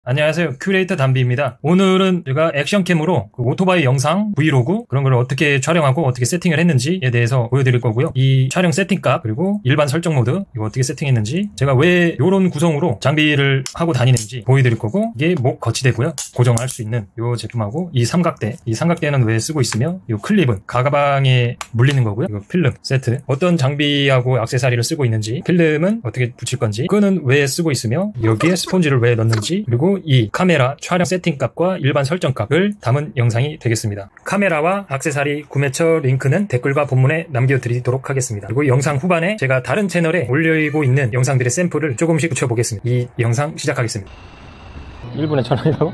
안녕하세요. 큐레이터 담비입니다. 오늘은 제가 액션캠으로 오토바이 영상, 브이로그 그런 걸 어떻게 촬영하고 어떻게 세팅을 했는지에 대해서 보여드릴 거고요. 이 촬영 세팅값 그리고 일반 설정 모드 이거 어떻게 세팅했는지 제가 왜 이런 구성으로 장비를 하고 다니는지 보여드릴 거고 이게 목 거치대고요. 고정할 수 있는 이 제품하고 이 삼각대는 왜 쓰고 있으며 이 클립은 가방에 물리는 거고요. 이거 필름 세트 어떤 장비하고 액세서리를 쓰고 있는지 필름은 어떻게 붙일 건지 그거는 왜 쓰고 있으며 여기에 스폰지를 왜 넣는지 그리고 이 카메라 촬영 세팅값과 일반 설정값을 담은 영상이 되겠습니다. 카메라와 액세서리 구매처 링크는 댓글과 본문에 남겨드리도록 하겠습니다. 그리고 영상 후반에 제가 다른 채널에 올리고 있는 영상들의 샘플을 조금씩 붙여보겠습니다. 이 영상 시작하겠습니다. 1분에 1,000원이라고?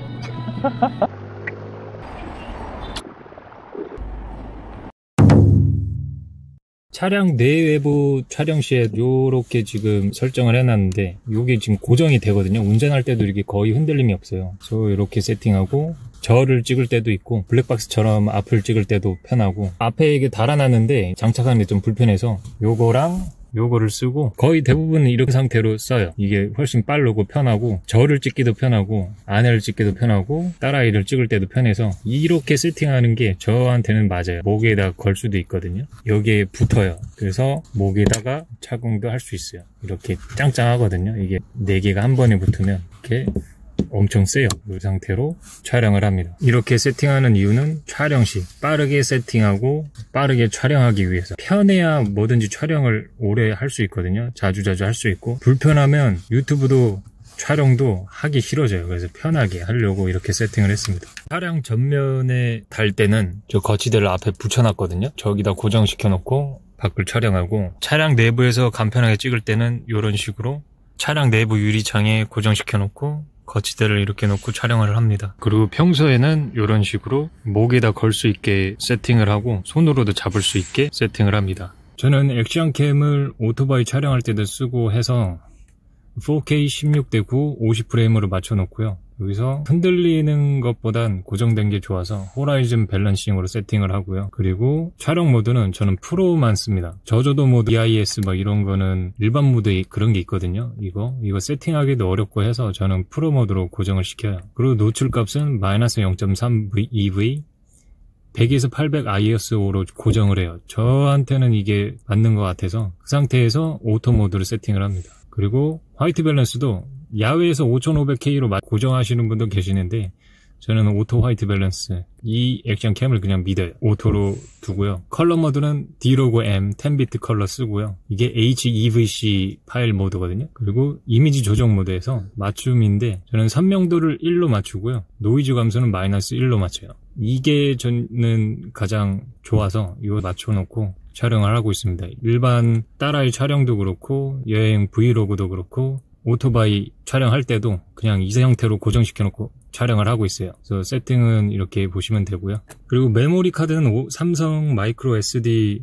차량 내외부 촬영 시에 요렇게 지금 설정을 해놨는데 요게 지금 고정이 되거든요. 운전할 때도 이렇게 거의 흔들림이 없어요. 그래서 이렇게 세팅하고 저를 찍을 때도 있고 블랙박스처럼 앞을 찍을 때도 편하고 앞에 이게 달아놨는데 장착하는 게 좀 불편해서 요거랑 요거를 쓰고 거의 대부분 이런 상태로 써요. 이게 훨씬 빠르고 편하고 저를 찍기도 편하고 아내를 찍기도 편하고 딸아이를 찍을 때도 편해서 이렇게 세팅하는 게 저한테는 맞아요. 목에다 걸 수도 있거든요. 여기에 붙어요. 그래서 목에다가 착용도 할 수 있어요. 이렇게 짱짱하거든요. 이게 4개가 한 번에 붙으면 이렇게 엄청 세요. 이 상태로 촬영을 합니다. 이렇게 세팅하는 이유는 촬영 시 빠르게 세팅하고 빠르게 촬영하기 위해서 편해야 뭐든지 촬영을 오래 할 수 있거든요. 자주자주 할 수 있고 불편하면 유튜브도 촬영도 하기 싫어져요. 그래서 편하게 하려고 이렇게 세팅을 했습니다. 차량 전면에 달 때는 저 거치대를 앞에 붙여놨거든요. 저기다 고정시켜 놓고 밖을 촬영하고 차량 내부에서 간편하게 찍을 때는 이런 식으로 차량 내부 유리창에 고정시켜 놓고 거치대를 이렇게 놓고 촬영을 합니다. 그리고 평소에는 이런 식으로 목에다 걸 수 있게 세팅을 하고 손으로도 잡을 수 있게 세팅을 합니다. 저는 액션캠을 오토바이 촬영할 때도 쓰고 해서 4K 16:9 50프레임으로 맞춰 놓고요. 여기서 흔들리는 것보단 고정된 게 좋아서 호라이즌 밸런싱으로 세팅을 하고요. 그리고 촬영 모드는 저는 프로만 씁니다. 저조도 모드, EIS 막 이런 거는 일반 모드에 그런 게 있거든요. 이거 세팅하기도 어렵고 해서 저는 프로 모드로 고정을 시켜요. 그리고 노출 값은 마이너스 0.3 EV 100에서 800 ISO로 고정을 해요. 저한테는 이게 맞는 것 같아서 그 상태에서 오토 모드로 세팅을 합니다. 그리고 화이트 밸런스도 야외에서 5500K로 고정하시는 분도 계시는데 저는 오토 화이트 밸런스 이 액션캠을 그냥 믿어요. 오토로 두고요. 컬러 모드는 D로고 M 10비트 컬러 쓰고요. 이게 HEVC 파일 모드거든요. 그리고 이미지 조정 모드에서 맞춤인데 저는 선명도를 1로 맞추고요. 노이즈 감소는 마이너스 1로 맞춰요. 이게 저는 가장 좋아서 이거 맞춰놓고 촬영을 하고 있습니다. 일반 딸아이 촬영도 그렇고 여행 브이로그도 그렇고 오토바이 촬영할 때도 그냥 이 형태로 고정시켜 놓고 촬영을 하고 있어요. 그래서 세팅은 이렇게 보시면 되고요. 그리고 메모리 카드는 삼성 마이크로 SD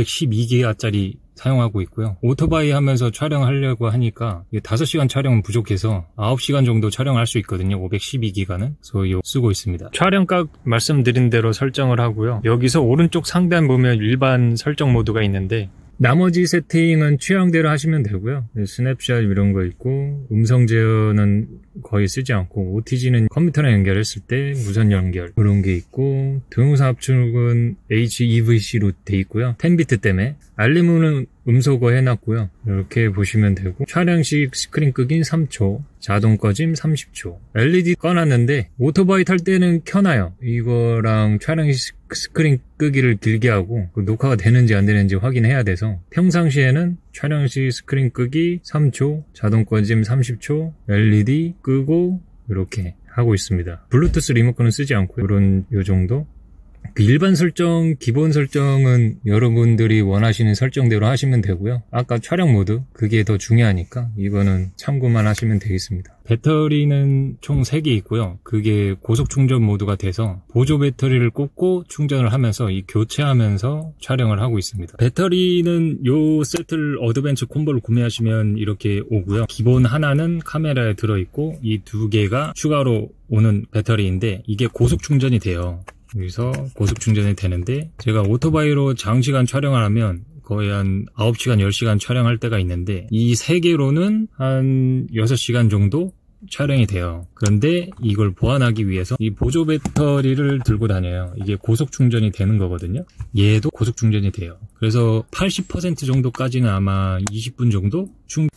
512기가짜리 사용하고 있고요. 오토바이 하면서 촬영하려고 하니까 5시간 촬영은 부족해서 9시간 정도 촬영할 수 있거든요. 512기가는. 그래서 이거 쓰고 있습니다. 촬영값 말씀드린 대로 설정을 하고요. 여기서 오른쪽 상단 보면 일반 설정 모드가 있는데 나머지 세팅은 취향대로 하시면 되고요. 스냅샷 이런 거 있고 음성 제어는 거의 쓰지 않고 OTG는 컴퓨터랑 연결했을 때 무선 연결 그런 게 있고 동영상 압축은 HEVC로 돼 있고요. 10비트 때문에 알림은 음소거 해놨고요. 이렇게 보시면 되고 촬영식 스크린 끄긴 3초 자동 꺼짐 30초 LED 꺼놨는데 오토바이 탈 때는 켜놔요. 이거랑 촬영식 스크린 끄기를 길게 하고 녹화가 되는지 안 되는지 확인해야 돼서 평상시에는 촬영식 스크린 끄기 3초 자동 꺼짐 30초 LED 끄고 이렇게 하고 있습니다. 블루투스 리모컨은 쓰지 않고 이런 요 정도. 일반 설정, 기본 설정은 여러분들이 원하시는 설정대로 하시면 되고요. 아까 촬영 모드, 그게 더 중요하니까 이거는 참고만 하시면 되겠습니다. 배터리는 총 3개 있고요. 그게 고속 충전 모드가 돼서 보조 배터리를 꽂고 충전을 하면서 이 교체하면서 촬영을 하고 있습니다. 배터리는 요 세트를 어드벤처 콤보를 구매하시면 이렇게 오고요. 기본 하나는 카메라에 들어있고 이 2개가 추가로 오는 배터리인데 이게 고속 충전이 돼요. 여기서 고속 충전이 되는데 제가 오토바이로 장시간 촬영을 하면 거의 한 9시간, 10시간 촬영할 때가 있는데 이 3개로는 한 6시간 정도 촬영이 돼요. 그런데 이걸 보완하기 위해서 이 보조 배터리를 들고 다녀요. 이게 고속 충전이 되는 거거든요. 얘도 고속 충전이 돼요. 그래서 80% 정도까지는 아마 20분 정도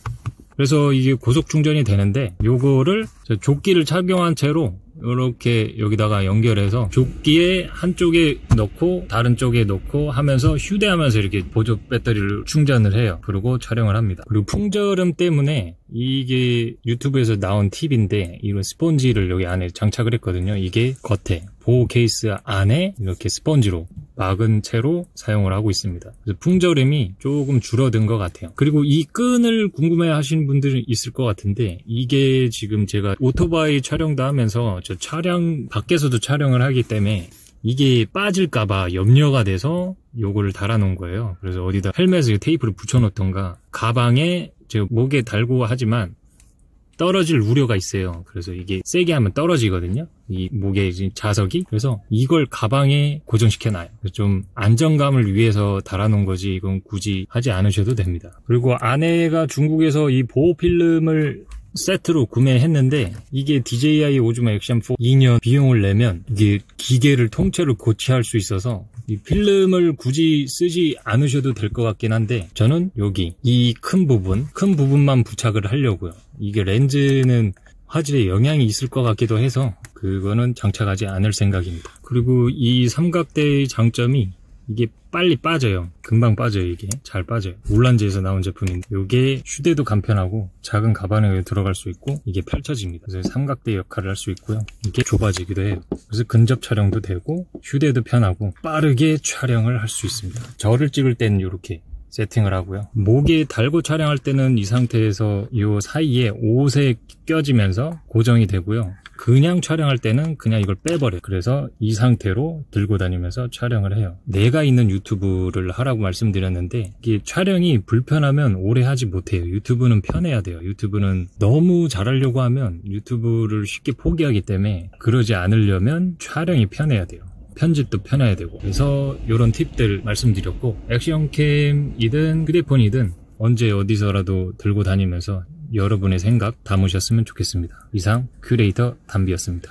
그래서 이게 고속 충전이 되는데, 요거를 조끼를 착용한 채로 이렇게 여기다가 연결해서 조끼에 한쪽에 넣고 다른 쪽에 넣고 하면서 휴대하면서 이렇게 보조 배터리를 충전을 해요. 그리고 촬영을 합니다. 그리고 풍절음 때문에 이게 유튜브에서 나온 팁인데, 이런 스펀지를 여기 안에 장착을 했거든요. 이게 겉에 보호 케이스 안에 이렇게 스펀지로 막은 채로 사용을 하고 있습니다. 그래서 풍절음이 조금 줄어든 것 같아요. 그리고 이 끈을 궁금해 하시는 분들이 있을 것 같은데, 이게 지금 제가 오토바이 촬영도 하면서 저 차량 밖에서도 촬영을 하기 때문에 이게 빠질까봐 염려가 돼서 요거를 달아놓은 거예요. 그래서 어디다 헬멧에 테이프를 붙여놓던가 가방에 제가 목에 달고 하지만 떨어질 우려가 있어요. 그래서 이게 세게 하면 떨어지거든요. 이 목에 자석이. 그래서 이걸 가방에 고정시켜놔요. 좀 안정감을 위해서 달아놓은 거지 이건 굳이 하지 않으셔도 됩니다. 그리고 아내가 중국에서 이 보호 필름을 세트로 구매했는데, 이게 DJI 오즈모 액션4 2년 비용을 내면 이게 기계를 통째로 교체할 수 있어서 이 필름을 굳이 쓰지 않으셔도 될 것 같긴 한데, 저는 여기 이 큰 부분만 부착을 하려고요. 이게 렌즈는 화질에 영향이 있을 것 같기도 해서 그거는 장착하지 않을 생각입니다. 그리고 이 삼각대의 장점이 이게 빨리 빠져요. 금방 빠져요. 이게 잘 빠져요. 울란지에서 나온 제품인데, 이게 휴대도 간편하고 작은 가방에 들어갈 수 있고 이게 펼쳐집니다. 그래서 삼각대 역할을 할 수 있고요. 이게 좁아지기도 해요. 그래서 근접 촬영도 되고 휴대도 편하고 빠르게 촬영을 할 수 있습니다. 저를 찍을 때는 이렇게 세팅을 하고요. 목에 달고 촬영할 때는 이 상태에서 이 사이에 옷에 껴지면서 고정이 되고요. 그냥 촬영할 때는 그냥 이걸 빼버려요. 그래서 이 상태로 들고 다니면서 촬영을 해요. 내가 있는 유튜브를 하라고 말씀드렸는데, 이게 촬영이 불편하면 오래 하지 못해요. 유튜브는 편해야 돼요. 유튜브는 너무 잘하려고 하면 유튜브를 쉽게 포기하기 때문에, 그러지 않으려면 촬영이 편해야 돼요. 편집도 편해야 되고. 그래서 이런 팁들 말씀드렸고, 액션캠이든 휴대폰이든 언제 어디서라도 들고 다니면서 여러분의 생각 담으셨으면 좋겠습니다. 이상 큐레이터 담비였습니다.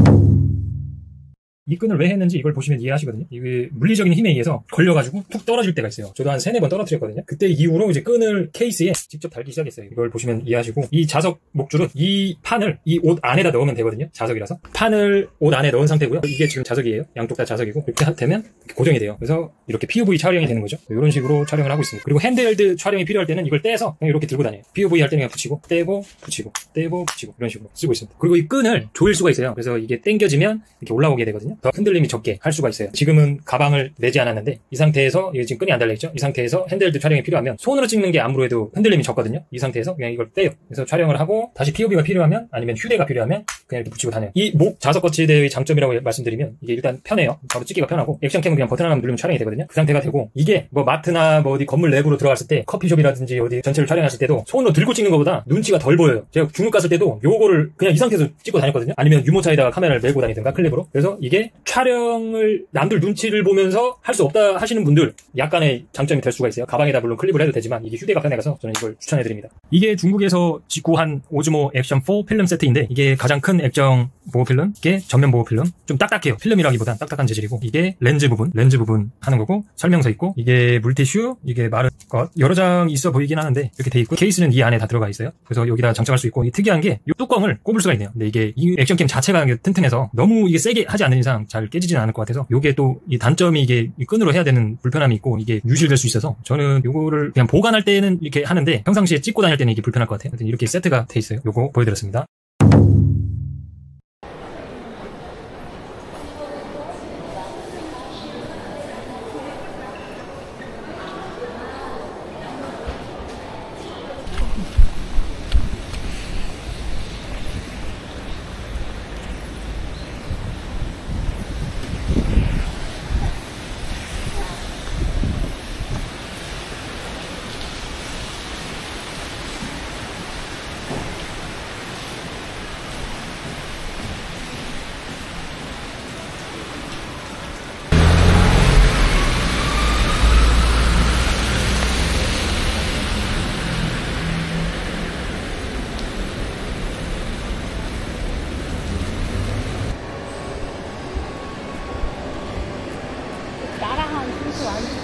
이 끈을 왜 했는지 이걸 보시면 이해하시거든요. 이게 물리적인 힘에 의해서 걸려가지고 툭 떨어질 때가 있어요. 저도 한 3-4번 떨어뜨렸거든요. 그때 이후로 이제 끈을 케이스에 직접 달기 시작했어요. 이걸 보시면 이해하시고, 이 자석 목줄은 이 판을 이 옷 안에다 넣으면 되거든요. 자석이라서. 판을 옷 안에 넣은 상태고요. 이게 지금 자석이에요. 양쪽 다 자석이고, 이렇게 되면 이렇게 고정이 돼요. 그래서 이렇게 POV 촬영이 되는 거죠. 이런 식으로 촬영을 하고 있습니다. 그리고 핸드헬드 촬영이 필요할 때는 이걸 떼서 그냥 이렇게 들고 다녀요. POV 할 때는 그냥 붙이고 떼고 붙이고 떼고 붙이고 이런 식으로 쓰고 있습니다. 그리고 이 끈을 조일 수가 있어요. 그래서 이게 당겨지면 이렇게 올라오게 되거든요. 더 흔들림이 적게 할 수가 있어요. 지금은 가방을 내지 않았는데, 이 상태에서 이게 지금 끈이 안 달려있죠. 이 상태에서 핸드헬드 촬영이 필요하면 손으로 찍는 게 아무래도 흔들림이 적거든요. 이 상태에서 그냥 이걸 떼요. 그래서 촬영을 하고 다시 POV가 필요하면, 아니면 휴대가 필요하면 그냥 이렇게 붙이고 다녀요. 이 목 자석 거치대의 장점이라고 말씀드리면, 이게 일단 편해요. 바로 찍기가 편하고, 액션캠은 그냥 버튼 하나만 누르면 촬영이 되거든요. 그 상태가 되고, 이게 뭐 마트나 뭐 어디 건물 내부로 들어갔을 때, 커피숍이라든지 어디 전체를 촬영했을 때도 손으로 들고 찍는 것보다 눈치가 덜 보여요. 제가 중국 갔을 때도 요거를 그냥 이 상태에서 찍고 다녔거든요. 아니면 유모차에다가 카메라를 메고 다니든가 클립으로. 그래서 이게 촬영을 남들 눈치를 보면서 할 수 없다 하시는 분들 약간의 장점이 될 수가 있어요. 가방에다 물론 클립을 해도 되지만 이게 휴대가 편해가서 저는 이걸 추천해드립니다. 이게 중국에서 직구한 오즈모 액션4 필름 세트인데, 이게 가장 큰 액정 보호 필름, 이게 전면 보호 필름. 좀 딱딱해요. 필름이라기보단 딱딱한 재질이고, 이게 렌즈 부분 하는 거고, 설명서 있고, 이게 물티슈, 이게 마른 것 여러 장 있어 보이긴 하는데 이렇게 돼 있고, 케이스는 이 안에 다 들어가 있어요. 그래서 여기다 장착할 수 있고, 이 특이한 게 이 뚜껑을 꼽을 수가 있네요. 근데 이게 이 액션캠 자체가 튼튼해서 너무 이게 세게 하지 않는 이상 잘 깨지지는 않을 것 같아서, 요게 또 이 단점이 이게 이 끈으로 해야 되는 불편함이 있고, 이게 유실될 수 있어서 저는 요거를 그냥 보관할 때는 이렇게 하는데 평상시에 찍고 다닐 때는 이게 불편할 것 같아요. 이렇게 세트가 돼 있어요. 요거 보여드렸습니다.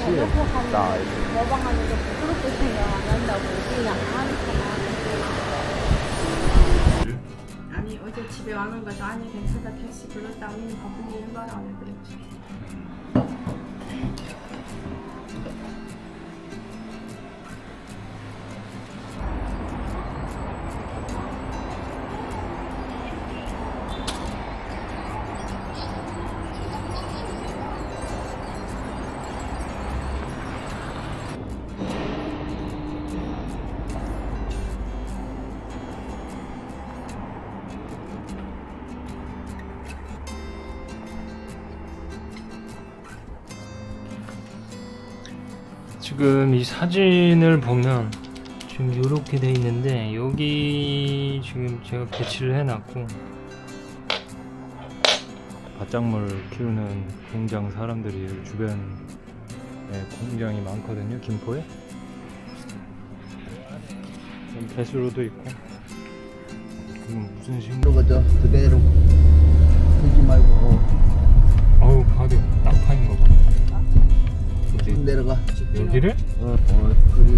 나 모방하는데 부끄럽게 생각 안 한다고 그냥 안 하니까. 아니 어제 집에 와는 거죠. 아니 괜찮다 택시 불렀다. 언니 바쁜 일 말을 안 해 그랬지. 지금 이 사진을 보면 지금 이렇게 돼 있는데 여기 지금 제가 배치를 해놨고 바짝물 키우는 공장 사람들이 주변에 공장이 많거든요. 김포에 배수로도 있고 무슨 식물 그저 그대로 하지 말고 어우 바로 땅 파인 거 봐. 내려가. 여기를? 그리.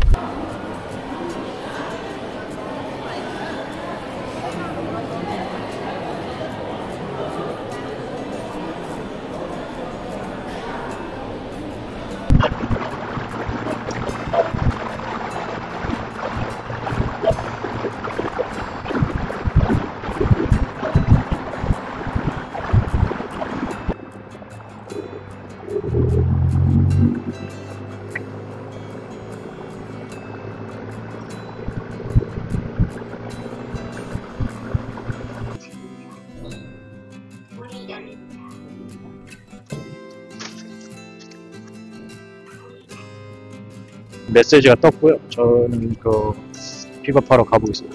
메시지가 떴고요. 저는 그 픽업하러 가보겠습니다.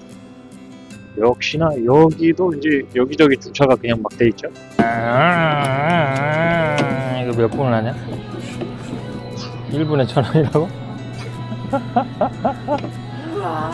역시나 여기도 이제 여기저기 주차가 그냥 막 돼 있죠. 이거 몇 분을 하냐? 1분에 1,000원이라고? 우와.